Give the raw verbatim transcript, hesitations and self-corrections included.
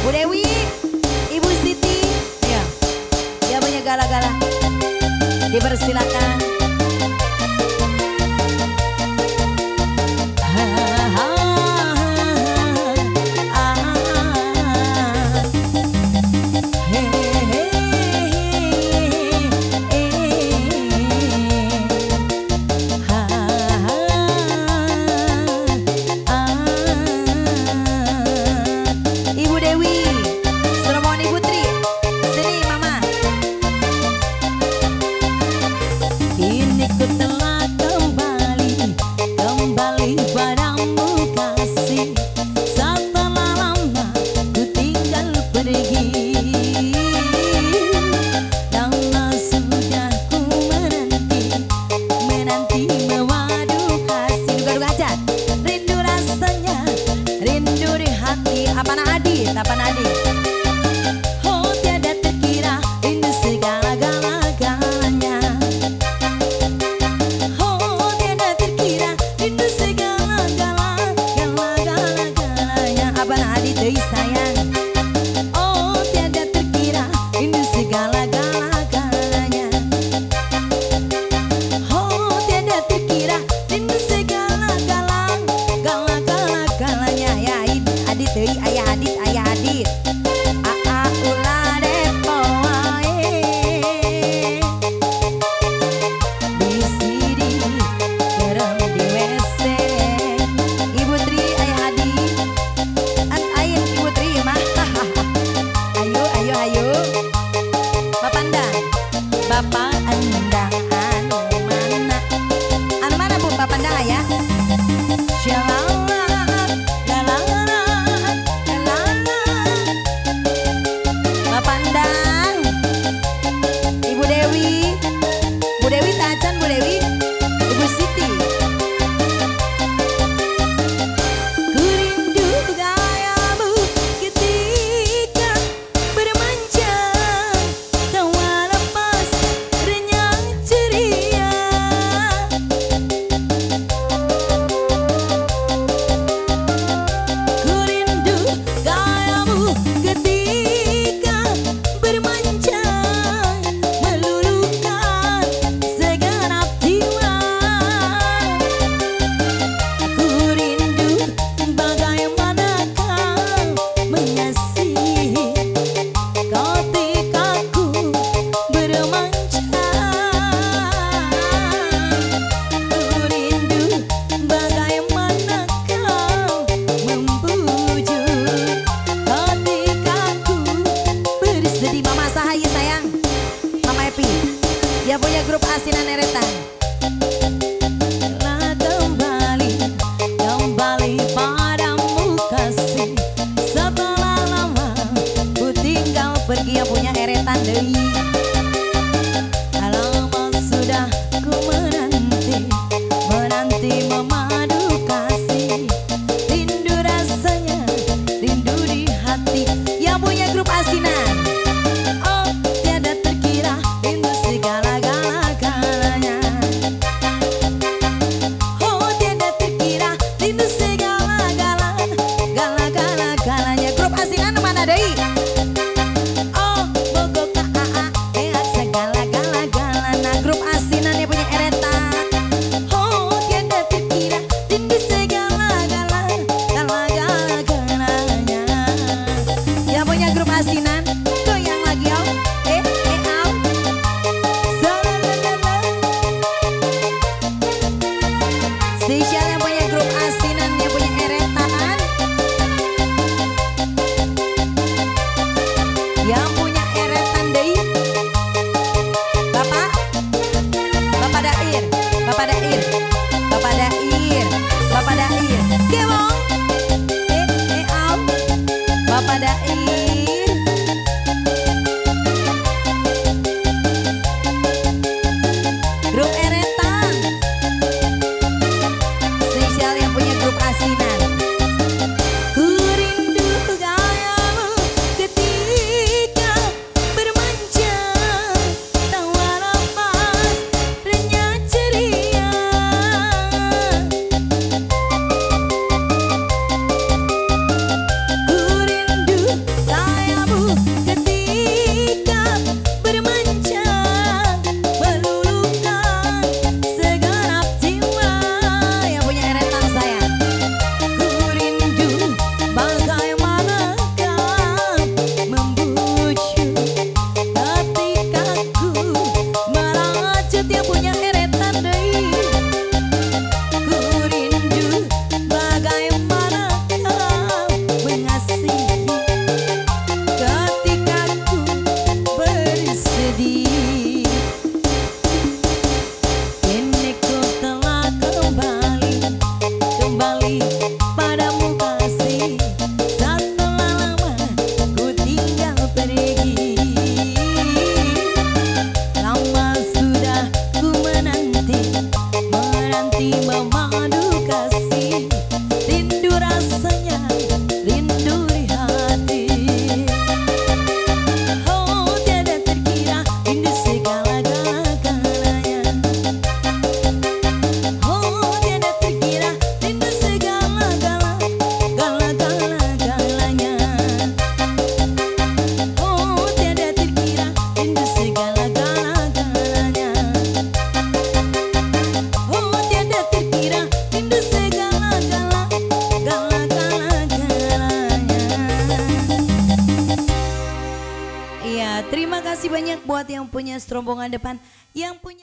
Bu Dewi, Ibu Siti, ya, dia punya gala-gala. Dipersilakan. Apa Adi? Apa Adi? Oh tiada terkira rindu segala-gala-galanya. Oh tiada terkira rindu segala-gala-gala-gala-galanya. Apa Adi teh sayang? Oh tiada terkira rindu segala-gala-galanya. Oh tiada terkira rindu segala-gala-gala-gala-galanya. Ya Adit teh ayah Adit ayah Adit. Aa ulah depo wae. Bisiri kerem di W C. Ibu Tri ayah Adit. An ayin Ibu Tri mah. Ayo ayo ayo. Bapak Andang. Bapak Andang anu mana? Anu mana Bu Bapak Andang ya? Shalom. Bu Dewi Tacan, Bu Dewi, Ibu Siti. Ku rindu gayamu ketika bermanja, tawa lepas renyah ceria. Ku rindu gayamu ketika bermanja. Dia punya grup asinan eretan. Telah kembali, kembali padamu kasih. Setelah lama ku tinggal pergi, yang punya eretan deui. Lama sudah ku menanti, menanti memadu kasih. Rindu rasanya, rindu di hati. Yang punya grup asinan. Oh tiada terkira rindu segala-gala-galanya. Oh tiada terkira rindu segala-gala-gala-gala-galanya. Grup asinan mana deui? Oh bogo ka aa eat segala-gala-galana. Grup asinan yang punya eretan. Oh tiada terkira rindu segala-gala-gala-gala-galanya. Yang punya grup asinan goyang lagi au. Eh eh au. Spesial yang punya grup asinan, yang punya eretan. Yang punya eretan deui. Bapak Bapak Dair, Bapak Dair, Bapak Dair, Bapak Dair. Gewong. Eh eh au. Bapak Dair. Grup eretan. Spesial yang punya grup asinan. Ku rindu gayamu ketika bermanja, tawa lepas renyah ceria. Ku rindu banyak buat yang punya serombongan depan, yang punya